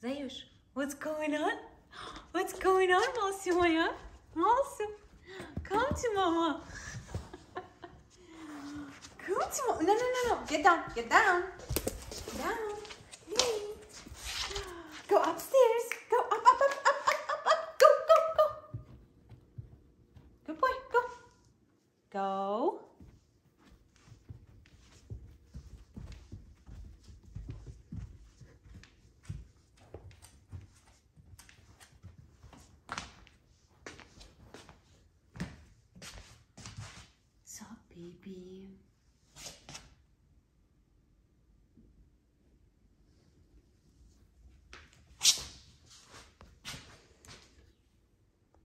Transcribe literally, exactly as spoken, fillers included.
Zayush, what's going on? What's going on, Malsu Maya? Malsu, come to Mama. Come to Mama. No, no, no, no. Get down. Get down. Get down. Hey. Go upstairs. Go up, up, up, up, up, up, up. Go, go, go. Good boy. Go. Go. Stop, baby.